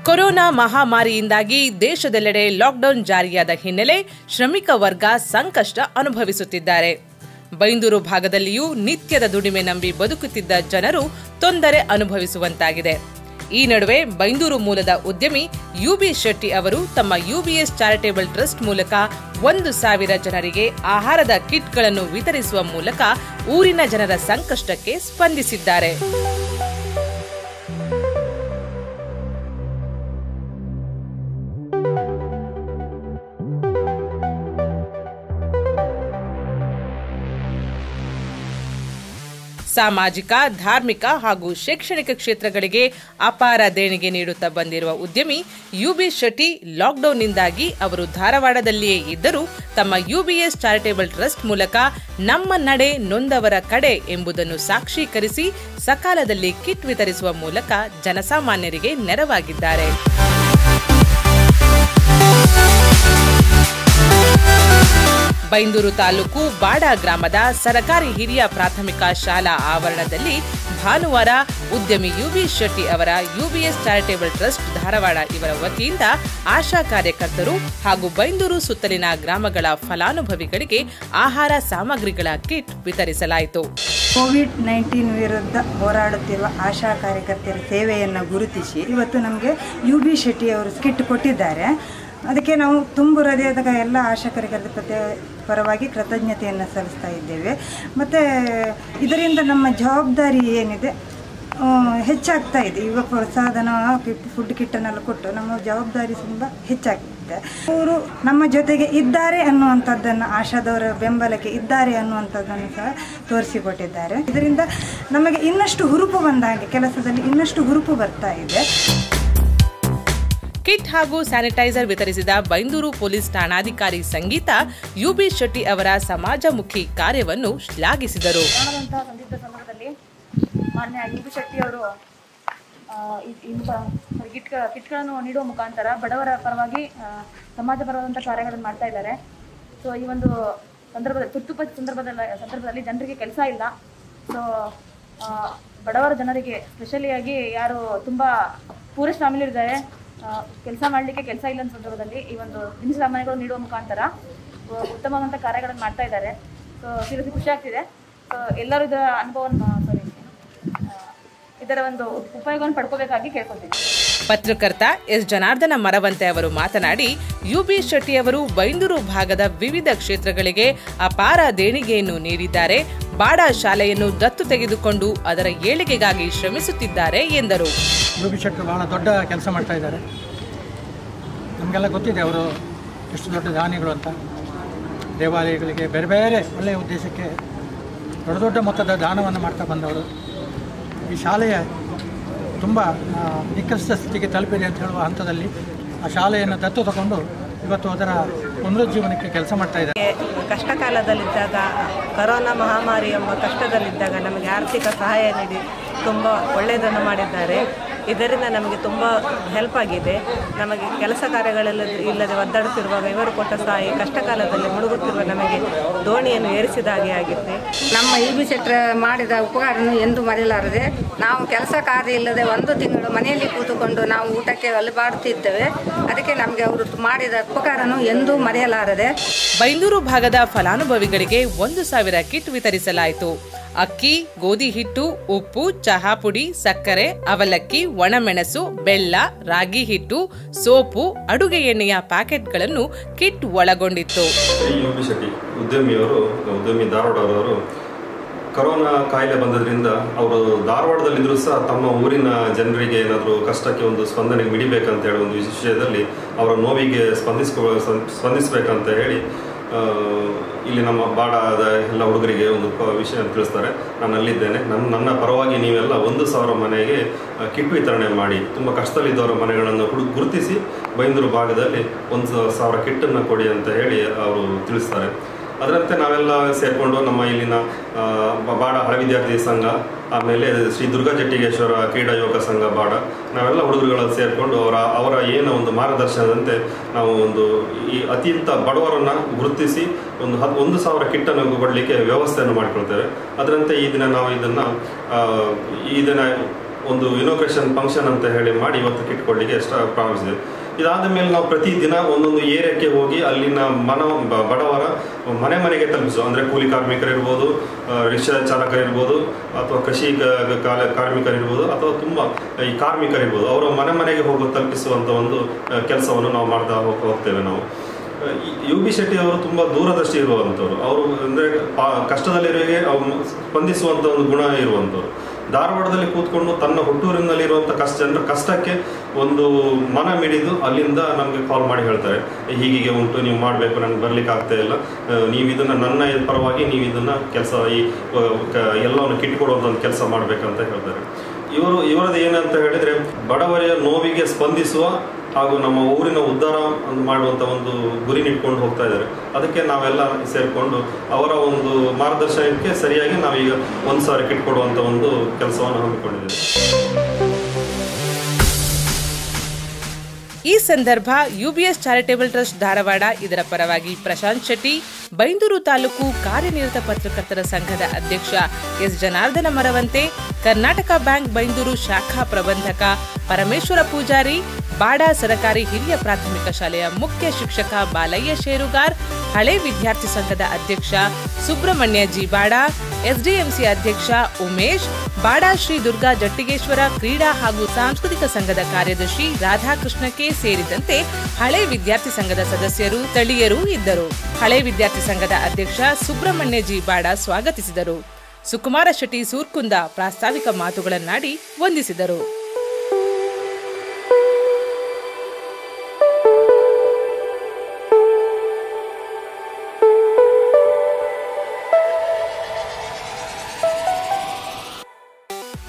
Corona ಮಹಾಮಾರಿಯಿಂದಾಗಿ ದೇಶದೆಲ್ಲೆಡೆ lockdown ಜಾರಿಯಾದ ಹಿನ್ನೆಲೆ ಶ್ರಮಿಕ ವರ್ಗ ಸಂಕಷ್ಟ ಅನುಭವಿಸುತ್ತಿದ್ದಾರೆ. ಬೈಂದೂರು ಭಾಗದಲ್ಲಿಯೂ ನಿತ್ಯದ ದುಡಿಮೆ ನಂಬಿ ಬದುಕುತ್ತಿದ್ದ ಜನರು ತೊಂದರೆ ಅನುಭವಿಸುವಂತಾಗಿದೆ. ಈ ನಡುವೆ ಬೈಂದೂರು ಮೂಲದ ಉದ್ಯಮಿ ಯುಬಿ ಶೆಟ್ಟಿ ಅವರು ತಮ್ಮ ಯುಬಿಎಸ್ ಚಾರಿಟೇಬಲ್ ಟ್ರಸ್ಟ್ ಮೂಲಕ 1,000 ಜನರಿಗೆ ಆಹಾರದ ಕಿಟ್ಗಳನ್ನು ವಿತರಿಸುವ ಮೂಲಕ ಊರಿನ ಜನರ ಸಂಕಷ್ಟಕ್ಕೆ ಸ್ಪಂದಿಸಿದ್ದಾರೆ. ಸಾಮಾಜಿಕ, ಧಾರ್ಮಿಕ ಹಾಗೂ ಶೈಕ್ಷಣಿಕ ಕ್ಷೇತ್ರಗಳಿಗೆ ಅಪಾರ ದೇಣಿಗೆ ನೀಡುತ್ತಾ ಬಂದಿರುವ ಉದ್ಯಮಿ ಯುಬಿ ಶೆಟ್ಟಿ ಲಾಕ್ಡೌನ್ನಿಂದಾಗಿ ಅವರು ಧಾರವಾಡದಲ್ಲಿಯೇ ಇದ್ದರೂ ತಮ್ಮ ಯುಬಿಎಸ್ ಚಾರಿಟೇಬಲ್ ಟ್ರಸ್ಟ್ ಮೂಲಕ ನಮ್ಮ ನಡೆ ನೊಂದವರ ಕಡೆ ಎಂಬುದನ್ನು ಸಾಕ್ಷೀಕರಿಸಿ ಸಕಾಲದಲ್ಲಿ ಕಿಟ್ ವಿತರಿಸುವ ಮೂಲಕ ಜನಸಾಮಾನ್ಯರಿಗೆ ನೆರವಾಗಿದ್ದಾರೆ. ಬೈಂದೂರು ತಾಲೂಕು ಬಾಡ ಗ್ರಾಮದ ಸರಕಾರಿ ಹಿರಿಯ ಪ್ರಾಥಮಿಕ ಶಾಲಾ ಆವರಣದಲ್ಲಿ ಭಾನುವಾರ ಉದ್ಯಮಿ ಯುಬಿ ಶೆಟ್ಟಿ ಅವರ ಯುಬಿಎಸ್ ಚಾರಿಟೇಬಲ್ ಟ್ರಸ್ಟ್ ಧಾರವಾಡ ಇವರ ವತಿಯಿಂದ ಆಶಾ ಕಾರ್ಯಕರ್ತರು ಹಾಗೂ ಬೈಂದೂರು ಸುತ್ತಲಿನ ಗ್ರಾಮಗಳ ಫಲಾನುಭವಿಗಳಿಗೆ ಆಹಾರ ಸಾಮಗ್ರಿಗಳ ಕಿಟ್ ವಿತರಿಸಲಾಯಿತು. ಕೋವಿಡ್-19 ವಿರುದ್ಧ ಹೋರಾಡುತ್ತಿರುವ ಆಶಾ ಕಾರ್ಯಕರ್ತರ ಸೇವೆಯನ್ನು ಗುರುತಿಸಿ ಇವತ್ತು ನಮಗೆ ಯುಬಿ ಶೆಟ್ಟಿ ಅವರು ಕಿಟ್ ಕೊಟ್ಟಿದ್ದಾರೆ. ಅದಕ್ಕೆ ನಾವು ತುಂಬು ಹೃದಯದ ಎಲ್ಲ ಆಶಾ ಕಾರ್ಯಕರ್ತರ ಪರವಾಗಿ ಕೃತಜ್ಞತೆಯನ್ನು ಸಲ್ಲಿಸ್ತಾ ಇದ್ದೇವೆ. ಮತ್ತು ಇದರಿಂದ ನಮ್ಮ ಜವಾಬ್ದಾರಿ ಏನಿದೆ ಹೆಚ್ಚಾಗ್ತಾ ಇದೆ. ಈಗ ಪ್ರೋತ್ಸಾಹನ ಫುಡ್ ಕಿಟ್ಟನ್ನೆಲ್ಲ ಕೊಟ್ಟು ನಮ್ಮ ಜವಾಬ್ದಾರಿ ತುಂಬ ಹೆಚ್ಚಾಗ್ತಿದೆ. ಅವರು ನಮ್ಮ ಜೊತೆಗೆ ಇದ್ದಾರೆ ಅನ್ನುವಂಥದ್ದನ್ನು, ಆಶಾದವರ ಬೆಂಬಲಕ್ಕೆ ಇದ್ದಾರೆ ಅನ್ನುವಂಥದ್ದನ್ನು ಸಹ ತೋರಿಸಿಕೊಟ್ಟಿದ್ದಾರೆ. ಇದರಿಂದ ನಮಗೆ ಇನ್ನಷ್ಟು ಹುರುಪು ಬಂದಾಗೆ, ಕೆಲಸದಲ್ಲಿ ಇನ್ನಷ್ಟು ಹುರುಪು ಬರ್ತಾ ಇದೆ. ಕಿಟ್ ಹಾಗೂ ಸ್ಯಾನಿಟೈಸರ್ ವಿತರಿಸಿದ ಬೈಂದೂರು ಪೊಲೀಸ್ ಠಾಣಾಧಿಕಾರಿ ಸಂಗೀತ ಯುಬಿ ಶೆಟ್ಟಿ ಅವರ ಸಮಾಜಮುಖಿ ಕಾರ್ಯವನ್ನು ಶ್ಲಾಘಿಸಿದರು. ಸಂದಿಗ್ಧ ಸಮಯದಲ್ಲಿ ಮಾನ್ಯ ಯುಬಿ ಶೆಟ್ಟಿ ಅವರು ಕಿಟ್ಗಳನ್ನು ನೀಡುವ ಮುಖಾಂತರ ಬಡವರ ಪರವಾಗಿ ಸಮಾಜ ಪರವಾದಂಥ ಕಾರ್ಯಗಳನ್ನು ಮಾಡ್ತಾ ಇದ್ದಾರೆ. ಸೊ ಈ ಒಂದು ಸಂದರ್ಭದಲ್ಲಿ ತುರ್ತು ಸಂದರ್ಭದಲ್ಲಿ ಜನರಿಗೆ ಕೆಲಸ ಇಲ್ಲ. ಸೊ ಬಡವರ ಜನರಿಗೆ ಸ್ಪೆಷಲಿಯಾಗಿ ಯಾರು ತುಂಬ ಪೂರೆಸ್ಟ್ ಫ್ಯಾಮಿಲಿ ಇದ್ದಾರೆ, ಕೆಲಸ ಮಾಡಲಿಕ್ಕೆ ಕೆಲಸ ಇಲ್ಲ ಅಂತ ಸಂದರ್ಭದಲ್ಲಿ ಈ ಒಂದು ದಿನಸಿ ಸಾಮಾನುಗಳು ನೀಡುವ ಮುಖಾಂತರ ಉತ್ತಮವಾದಂಥ ಕಾರ್ಯಗಳನ್ನು ಮಾಡ್ತಾ ಇದ್ದಾರೆ. ಸೊ ಸೀರಿಯಸ್ಲಿ ಖುಷಿ ಆಗ್ತಿದೆ. ಸೊ ಎಲ್ಲರೂ ಇದರ ಅನುಭವವನ್ನು ಇದರ ಒಂದು ಉಪಯೋಗವನ್ನು ಪಡ್ಕೋಬೇಕಾಗಿ ಕೇಳ್ಕೊತೀನಿ. ಪತ್ರಕರ್ತ ಎಸ್ ಜನಾರ್ದನ ಮರವಂತೆ ಅವರು ಮಾತನಾಡಿ, ಯುಬಿ ಶೆಟ್ಟಿ ಅವರು ಬೈಂದೂರು ಭಾಗದ ವಿವಿಧ ಕ್ಷೇತ್ರಗಳಿಗೆ ಅಪಾರ ದೇಣಿಗೆಯನ್ನು ನೀಡಿದ್ದಾರೆ. ಬಾಡ ಶಾಲೆಯನ್ನು ದತ್ತು ತೆಗೆದುಕೊಂಡು ಅದರ ಏಳಿಗೆಗಾಗಿ ಶ್ರಮಿಸುತ್ತಿದ್ದಾರೆ ಎಂದರು. ಯುಬಿ ಶೆಟ್ಟಿ ಬಹಳ ದೊಡ್ಡ ಕೆಲಸ ಮಾಡ್ತಾ ಇದ್ದಾರೆ. ನಮಗೆಲ್ಲ ಗೊತ್ತಿದೆ ಅವರು ಎಷ್ಟು ದೊಡ್ಡ ದಾನಿಗಳು ಅಂತ. ದೇವಾಲಯಗಳಿಗೆ ಬೇರೆ ಬೇರೆ ಒಳ್ಳೆಯ ಉದ್ದೇಶಕ್ಕೆ ದೊಡ್ಡ ದೊಡ್ಡ ಮೊತ್ತದ ದಾನವನ್ನು ಮಾಡ್ತಾ ಬಂದವರು. ಈ ಶಾಲೆಯ ತುಂಬ ನಿಕೃಷ್ಟ ಸ್ಥಿತಿಗೆ ತಲುಪಿದೆ ಅಂತ ಹೇಳುವ ಹಂತದಲ್ಲಿ ಆ ಶಾಲೆಯನ್ನು ದತ್ತು ತಗೊಂಡು ಇವತ್ತು ಅದರ ಪುನರುಜ್ಜೀವನಕ್ಕೆ ಕೆಲಸ ಮಾಡ್ತಾ ಇದ್ದಾರೆ. ಕಷ್ಟ ಕಾಲದಲ್ಲಿದ್ದಾಗ, ಕೊರೋನಾ ಮಹಾಮಾರಿ ಎಂಬ ಕಷ್ಟದಲ್ಲಿದ್ದಾಗ ನಮಗೆ ಆರ್ಥಿಕ ಸಹಾಯ ನೀಡಿ ತುಂಬ ಒಳ್ಳೆಯದನ್ನು ಮಾಡಿದ್ದಾರೆ. ಇದರಿಂದ ನಮಗೆ ತುಂಬ ಹೆಲ್ಪ್ ಆಗಿದೆ. ನಮಗೆ ಕೆಲಸ ಕಾರ್ಯಗಳಿಲ್ಲದೆ ಒದ್ದಾಡುತ್ತಿರುವಾಗ ಇವರು ಕೊಟ್ಟ ಸಹಾಯ ಕಷ್ಟ ಕಾಲದಲ್ಲಿ ಮುಳುಗುತ್ತಿರುವ ನಮಗೆ ದೋಣಿಯನ್ನು ಏರಿಸಿದ ಹಾಗೆ ಆಗಿದೆ. ನಮ್ಮ ಯುಬಿ ಶೆಟ್ಟಿ ಮಾಡಿದ ಉಪಕಾರವನ್ನು ಎಂದು ಮರೆಯಲಾರದೆ. ನಾವು ಕೆಲಸ ಕಾರ್ಯ ಇಲ್ಲದೆ 1 ತಿಂಗಳು ಮನೆಯಲ್ಲಿ ಕೂತುಕೊಂಡು ನಾವು ಊಟಕ್ಕೆ ಅಲೆಬಾಡುತ್ತಿದ್ದೇವೆ. ಅದಕ್ಕೆ ನಮಗೆ ಅವರು ಮಾಡಿದ ಉಪಕಾರವನ್ನು ಎಂದೂ ಮರೆಯಲಾರದೆ. ಬೈಂದೂರು ಭಾಗದ ಫಲಾನುಭವಿಗಳಿಗೆ 1,000 ಕಿಟ್ ವಿತರಿಸಲಾಯಿತು. ಅಕ್ಕಿ, ಗೋಧಿ ಹಿಟ್ಟು, ಉಪ್ಪು, ಚಹಾ ಪುಡಿ, ಸಕ್ಕರೆ, ಅವಲಕ್ಕಿ, ಒಣಮೆಣಸು, ಬೆಲ್ಲ, ರಾಗಿ ಹಿಟ್ಟು, ಸೋಪು, ಅಡುಗೆ ಎಣ್ಣೆಯ ಪ್ಯಾಕೆಟ್ಗಳನ್ನು ಕಿಟ್ ಒಳಗೊಂಡಿತ್ತು. ಯುಬಿ ಶೆಟ್ಟಿ ಉದ್ಯಮಿ ಧಾರವಾಡವರು ಕೊರೋನಾ ಕಾಯಿಲೆ ಬಂದದ್ರಿಂದ ಅವರು ಧಾರವಾಡದಲ್ಲಿದ್ದರೂ ಸಹ ತಮ್ಮ ಊರಿನ ಜನರಿಗೆ ಏನಾದರೂ ಕಷ್ಟಕ್ಕೆ ಒಂದು ಸ್ಪಂದನೆ ಮಿಡಿಬೇಕಂತ ಹೇಳಿ ಒಂದು ವಿಷಯದಲ್ಲಿ ಅವರ ನೋವಿಗೆ ಸ್ಪಂದಿಸಬೇಕಂತ ಹೇಳಿ ಇಲ್ಲಿ ನಮ್ಮ ಬಾಡದ ಎಲ್ಲ ಹುಡುಗರಿಗೆ ಒಂದು ವಿಷಯ ತಿಳಿಸ್ತಾರೆ. ನಾನು ಅಲ್ಲಿದ್ದೇನೆ, ನನ್ನ ಪರವಾಗಿ ನೀವೆಲ್ಲ 1,000 ಮನೆಗೆ ಕಿಟ್ ವಿತರಣೆ ಮಾಡಿ, ತುಂಬ ಕಷ್ಟದಲ್ಲಿದ್ದವರ ಮನೆಗಳನ್ನು ಗುರುತಿಸಿ ಬೈಂದೂರು ಭಾಗದಲ್ಲಿ 1,000 ಕಿಟ್ಟನ್ನು ಕೊಡಿ ಅಂತ ಹೇಳಿ ಅವರು ತಿಳಿಸ್ತಾರೆ. ಅದರಂತೆ ನಾವೆಲ್ಲ ಸೇರಿಕೊಂಡು ನಮ್ಮ ಇಲ್ಲಿನ ಬಾಡ ಹಳೆ ವಿದ್ಯಾರ್ಥಿ ಸಂಘ, ಆಮೇಲೆ ಶ್ರೀ ದುರ್ಗಾ ಜಟ್ಟಿಗೇಶ್ವರ ಕ್ರೀಡಾ ಯೋಗ ಸಂಘ ಬಾಡ, ನಾವೆಲ್ಲ ಹುಡುಗರುಗಳಲ್ಲಿ ಸೇರಿಕೊಂಡು ಅವರ ಏನೋ ಒಂದು ಮಾರ್ಗದರ್ಶನದಂತೆ ನಾವು ಒಂದು ಈ ಅತ್ಯಂತ ಬಡವರನ್ನು ಗುರುತಿಸಿ 1,000 ಕಿಟ್ಟನ್ನು ಕೊಡಲಿಕ್ಕೆ ವ್ಯವಸ್ಥೆಯನ್ನು ಮಾಡಿಕೊಳ್ತೇವೆ. ಅದರಂತೆ ಈ ದಿನ ನಾವು ಇದನ್ನು ಒಂದು ಇನೋಗ್ರೇಷನ್ ಫಂಕ್ಷನ್ ಅಂತ ಹೇಳಿ ಮಾಡಿ ಇವತ್ತು ಕಿಟ್ ಕೊಡಲಿಕ್ಕೆ ಪ್ರಾರಂಭಿಸಿದೆ. ಇದಾದ ಮೇಲೆ ನಾವು ಪ್ರತಿದಿನ ಒಂದೊಂದು ಏರಿಯಾಕ್ಕೆ ಹೋಗಿ ಅಲ್ಲಿನ ಬಡವರ ಮನೆಗೆ ತಲುಪಿಸೋ, ಅಂದರೆ ಕೂಲಿ ಕಾರ್ಮಿಕರಿರ್ಬೋದು, ರಿಕ್ಷಾ ಚಾಲಕರಿರ್ಬೋದು, ಅಥವಾ ಕೃಷಿ ಕಾರ್ಮಿಕರಿರ್ಬೋದು, ಅಥವಾ ತುಂಬ ಈ ಕಾರ್ಮಿಕರಿರ್ಬೋದು, ಅವರ ಮನೆಗೆ ಹೋಗಿ ತಲುಪಿಸುವಂಥ ಒಂದು ಕೆಲಸವನ್ನು ನಾವು ಮಾಡ್ತಾ ಹೋಗ್ತೇವೆ. ನಾವು UB ಶೆಟ್ಟಿ ಅವರು ತುಂಬ ದೂರದೃಷ್ಟಿ ಇರುವಂಥವ್ರು. ಅವರು ಅಂದರೆ ಕಷ್ಟದಲ್ಲಿರುವವರಿಗೆ ಸ್ಪಂದಿಸುವಂಥ ಒಂದು ಗುಣ ಇರುವಂಥವ್ರು. ಧಾರವಾಡದಲ್ಲಿ ಕೂತ್ಕೊಂಡು ತನ್ನ ಹುಟ್ಟೂರಿನಲ್ಲಿರುವಂಥ ಜನರ ಕಷ್ಟಕ್ಕೆ ಒಂದು ಮನ ಮಿಡಿದು ಅಲ್ಲಿಂದ ನಮಗೆ ಕಾಲ್ ಮಾಡಿ ಹೇಳ್ತಾರೆ, ಹೀಗೆ ಉಂಟು, ನೀವು ಮಾಡಬೇಕು, ನನಗೆ ಬರಲಿಕ್ಕೆ ಆಗ್ತಾ ಇಲ್ಲ, ನೀವು ಇದನ್ನು ನನ್ನ ಪರವಾಗಿ ನೀವು ಇದನ್ನು ಕೆಲಸ ಎಲ್ಲವನ್ನು ಕಿಟ್ ಕೊಡುವಂಥ ಒಂದು ಕೆಲಸ ಮಾಡಬೇಕಂತ ಹೇಳ್ತಾರೆ. ಇವರದ್ದು ಏನಂತ ಹೇಳಿದರೆ, ಬಡವರ ನೋವಿಗೆ ಸ್ಪಂದಿಸುವ ಹಾಗೂ ನಮ್ಮ ಊರಿನ ಉದ್ಧಾರ ಮಾಡುವಂಥ ಒಂದು ಗುರಿನಿಟ್ಕೊಂಡು ಹೋಗ್ತಾ ಇದ್ದಾರೆ. ಅದಕ್ಕೆ ನಾವೆಲ್ಲ ಸೇರಿಕೊಂಡು ಅವರ ಒಂದು ಮಾರ್ಗದರ್ಶನಕ್ಕೆ ಸರಿಯಾಗಿ ನಾವೀಗ 1,000 ಕಿಟ್ ಕೊಡುವಂಥ ಒಂದು ಕೆಲಸವನ್ನು ಹಮ್ಮಿಕೊಂಡಿದ್ದೇವೆ. ಈ ಸಂದರ್ಭ UBS ಚಾರಿಟೇಬಲ್ ಟ್ರಸ್ಟ್ ಧಾರವಾಡ ಇದರ ಪರವಾಗಿ ಪ್ರಶಾಂತ್ ಶೆಟ್ಟಿ, ಬೈಂದೂರು ತಾಲೂಕು ಕಾರ್ಯನಿರತ ಪತ್ರಕರ್ತರ ಸಂಘದ ಅಧ್ಯಕ್ಷ ಎಸ್ ಜನಾರ್ದನ ಮರವಂತೆ, ಕರ್ನಾಟಕ ಬ್ಯಾಂಕ್ ಬೈಂದೂರು ಶಾಖಾ ಪ್ರಬಂಧಕ ಪರಮೇಶ್ವರ ಪೂಜಾರಿ, ಬಾಡಾ ಸರಕಾರಿ ಹಿರಿಯ ಪ್ರಾಥಮಿಕ ಶಾಲೆಯ ಮುಖ್ಯ ಶಿಕ್ಷಕ ಬಾಲಯ್ಯ ಶೇರುಗಾರ್, ಹಳೆ ವಿದ್ಯಾರ್ಥಿ ಸಂಘದ ಅಧ್ಯಕ್ಷ ಸುಬ್ರಹ್ಮಣ್ಯ ಜಿ ಬಾಡಾ, SDMC ಅಧ್ಯಕ್ಷ ಉಮೇಶ್, ಬಾಡಾ ಶ್ರೀ ದುರ್ಗಾ ಜಟ್ಟಿಗೇಶ್ವರ ಕ್ರೀಡಾ ಹಾಗೂ ಸಾಂಸ್ಕೃತಿಕ ಸಂಘದ ಕಾರ್ಯದರ್ಶಿ ರಾಧಾಕೃಷ್ಣ ಕೆ ಸೇರಿದಂತೆ ಹಳೆ ವಿದ್ಯಾರ್ಥಿ ಸಂಘದ ಸದಸ್ಯರು, ಸ್ಥಳೀಯರು ಇದ್ದರು. ಹಳೆ ವಿದ್ಯಾರ್ಥಿ ಸಂಘದ ಅಧ್ಯಕ್ಷ ಸುಬ್ರಹ್ಮಣ್ಯ ಜಿ ಬಾಡಾ ಸ್ವಾಗತಿಸಿದರು. ಸುಕುಮಾರ ಶೆಟ್ಟಿ ಸೂರ್ಕುಂದ ಪ್ರಾಸ್ತಾವಿಕ ಮಾತುಗಳನ್ನಾಡಿ ವಂದಿಸಿದರು.